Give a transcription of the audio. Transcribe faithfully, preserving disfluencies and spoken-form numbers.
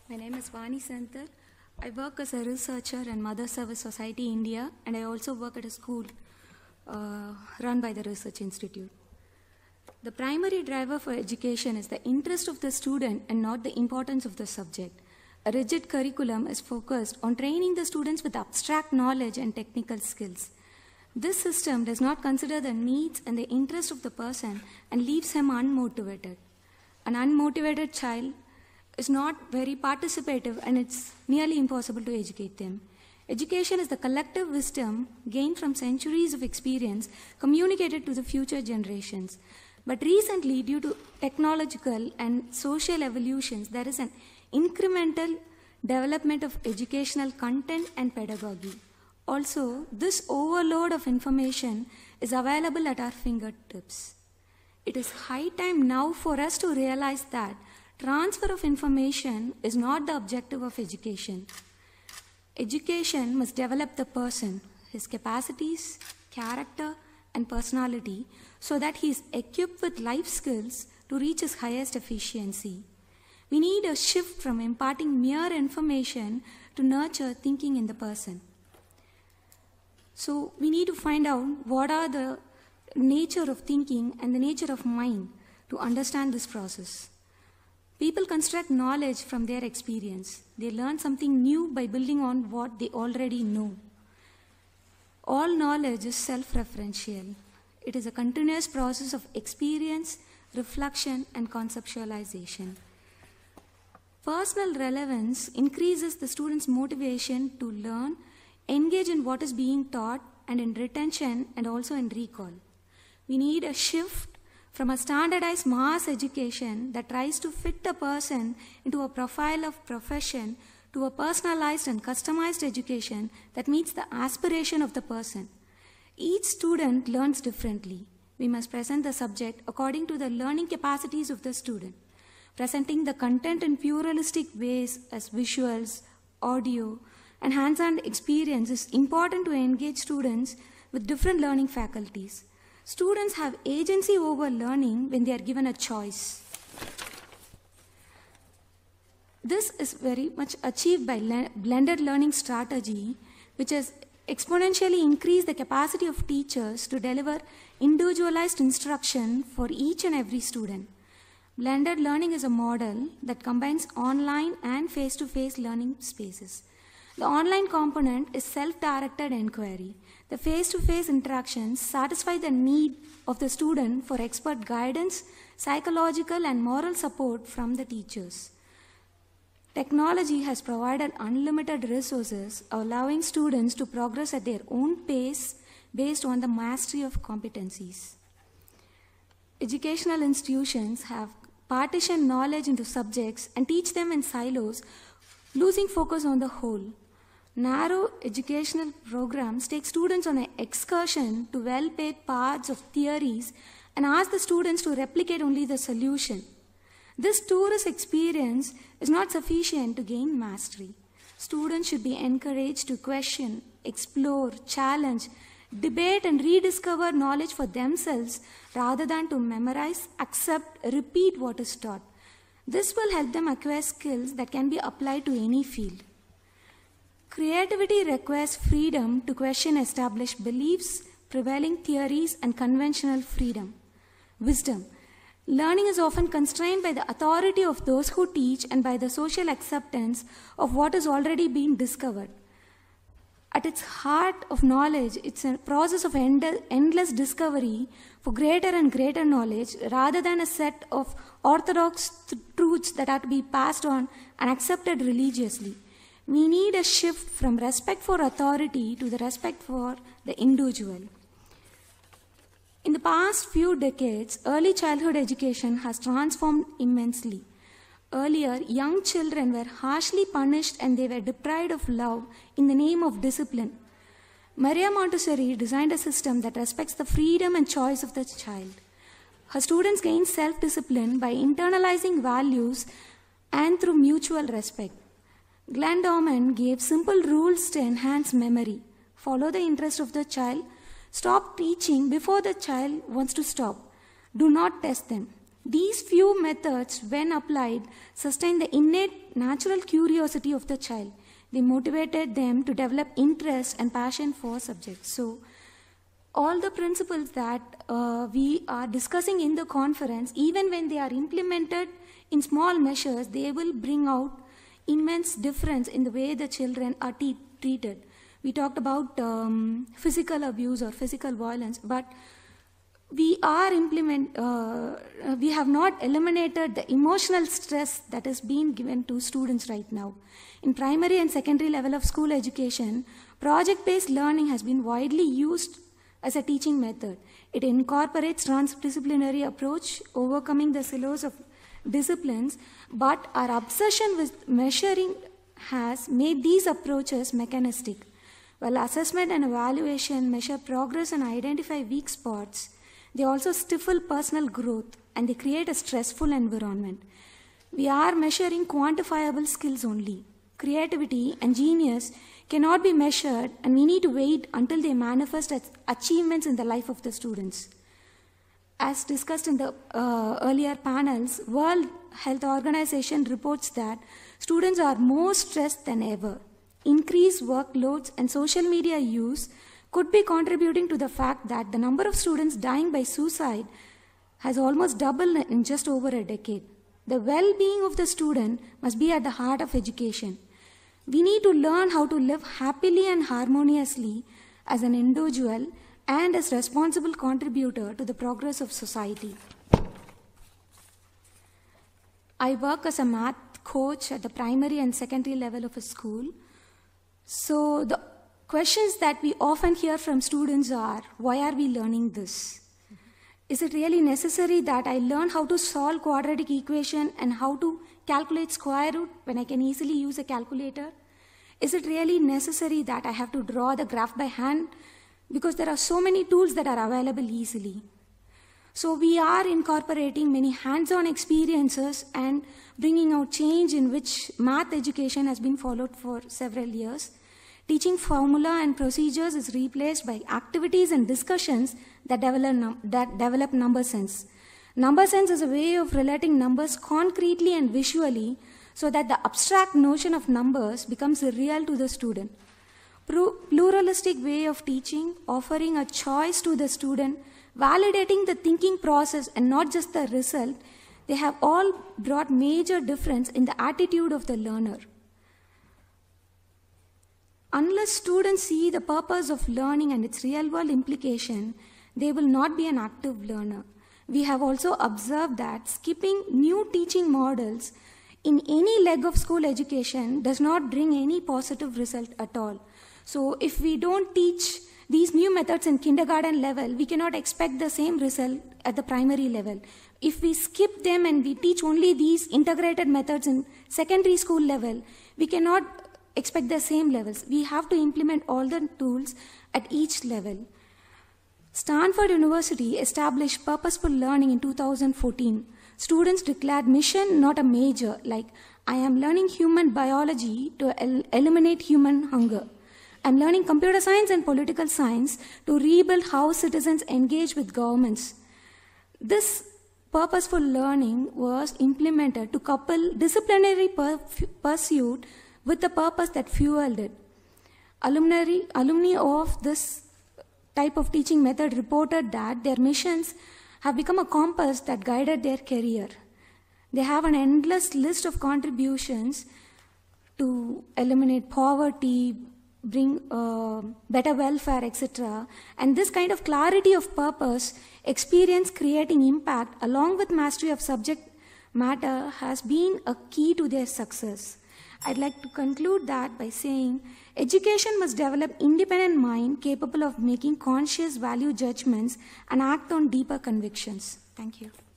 My name is Vani Senthil. I work as a researcher in Mother Service Society India, and I also work at a school uh, run by the Research Institute. The primary driver for education is the interest of the student and not the importance of the subject. A rigid curriculum is focused on training the students with abstract knowledge and technical skills. This system does not consider the needs and the interest of the person and leaves him unmotivated. An unmotivated child is not very participative, and it's nearly impossible to educate them. Education is the collective wisdom gained from centuries of experience communicated to the future generations. But recently, due to technological and social evolutions, there is an incremental development of educational content and pedagogy. Also, this overload of information is available at our fingertips. It is high time now for us to realize that transfer of information is not the objective of education. Education must develop the person, his capacities, character, and personality so that he is equipped with life skills to reach his highest efficiency. We need a shift from imparting mere information to nurture thinking in the person. So we need to find out what are the nature of thinking and the nature of mind to understand this process. People construct knowledge from their experience. They learn something new by building on what they already know. All knowledge is self-referential. It is a continuous process of experience, reflection, and conceptualization. Personal relevance increases the student's motivation to learn, engage in what is being taught, and in retention and also in recall. We need a shift from a standardized mass education that tries to fit a person into a profile of profession to a personalized and customized education that meets the aspiration of the person. Each student learns differently. We must present the subject according to the learning capacities of the student. Presenting the content in pluralistic ways as visuals, audio, and hands-on experience is important to engage students with different learning faculties. Students have agency over learning when they are given a choice. This is very much achieved by le- blended learning strategy, which has exponentially increased the capacity of teachers to deliver individualized instruction for each and every student. Blended learning is a model that combines online and face-to-face learning spaces. The online component is self-directed inquiry. The face-to-face interactions satisfy the need of the student for expert guidance, psychological and moral support from the teachers. Technology has provided unlimited resources, allowing students to progress at their own pace based on the mastery of competencies. Educational institutions have partitioned knowledge into subjects and teach them in silos, losing focus on the whole. Narrow educational programs take students on an excursion to well-paid parts of theories and ask the students to replicate only the solution. This tourist experience is not sufficient to gain mastery. Students should be encouraged to question, explore, challenge, debate, and rediscover knowledge for themselves rather than to memorize, accept, repeat what is taught. This will help them acquire skills that can be applied to any field. Creativity requires freedom to question established beliefs, prevailing theories, and conventional freedom. Wisdom. Learning is often constrained by the authority of those who teach and by the social acceptance of what has already been discovered. At its heart of knowledge, it's a process of end- endless discovery for greater and greater knowledge rather than a set of orthodox th- truths that are to be passed on and accepted religiously. We need a shift from respect for authority to the respect for the individual. In the past few decades, early childhood education has transformed immensely. Earlier, young children were harshly punished and they were deprived of love in the name of discipline. Maria Montessori designed a system that respects the freedom and choice of the child. Her students gain self-discipline by internalizing values and through mutual respect. Glenn Dorman gave simple rules to enhance memory. Follow the interest of the child. Stop teaching before the child wants to stop. Do not test them. These few methods, when applied, sustain the innate natural curiosity of the child. They motivated them to develop interest and passion for subjects. So, all the principles that uh, we are discussing in the conference, even when they are implemented in small measures, they will bring out immense difference in the way the children are treated. We talked about um, physical abuse or physical violence, but we are implement, uh, we have not eliminated the emotional stress that is being given to students right now. In primary and secondary level of school education, project-based learning has been widely used as a teaching method. It incorporates transdisciplinary approach, overcoming the silos of disciplines, but our obsession with measuring has made these approaches mechanistic. While assessment and evaluation measure progress and identify weak spots, they also stifle personal growth and they create a stressful environment. We are measuring quantifiable skills only. Creativity and genius cannot be measured, and we need to wait until they manifest as achievements in the life of the students. As discussed in the uh, earlier panels, World Health Organization reports that students are more stressed than ever. Increased workloads and social media use could be contributing to the fact that the number of students dying by suicide has almost doubled in just over a decade. The well-being of the student must be at the heart of education. We need to learn how to live happily and harmoniously as an individual and as a responsible contributor to the progress of society. I work as a math coach at the primary and secondary level of a school. So the questions that we often hear from students are, why are we learning this? Is it really necessary that I learn how to solve quadratic equation and how to calculate square root when I can easily use a calculator? Is it really necessary that I have to draw the graph by hand? Because there are so many tools that are available easily. So we are incorporating many hands-on experiences and bringing out change in which math education has been followed for several years. Teaching formula and procedures is replaced by activities and discussions that develop, num that develop number sense. Number sense is a way of relating numbers concretely and visually so that the abstract notion of numbers becomes real to the student. Pluralistic way of teaching, offering a choice to the student, validating the thinking process and not just the result, they have all brought major difference in the attitude of the learner. Unless students see the purpose of learning and its real-world implication, they will not be an active learner. We have also observed that skipping new teaching models in any leg of school education does not bring any positive result at all. So if we don't teach these new methods in kindergarten level, we cannot expect the same result at the primary level. If we skip them and we teach only these integrated methods in secondary school level, we cannot expect the same levels. We have to implement all the tools at each level. Stanford University established purposeful learning in two thousand fourteen. Students declared mission, not a major, like I am learning human biology to el eliminate human hunger. I'm learning computer science and political science to rebuild how citizens engage with governments. This purposeful learning was implemented to couple disciplinary pursuit with the purpose that fueled it. Alumni, alumni of this type of teaching method reported that their missions have become a compass that guided their career. They have an endless list of contributions to eliminate poverty, bring uh, better welfare, et cetera. And this kind of clarity of purpose, experience creating impact, along with mastery of subject matter, has been a key to their success. I'd like to conclude that by saying education must develop independent mind capable of making conscious value judgments and act on deeper convictions. Thank you.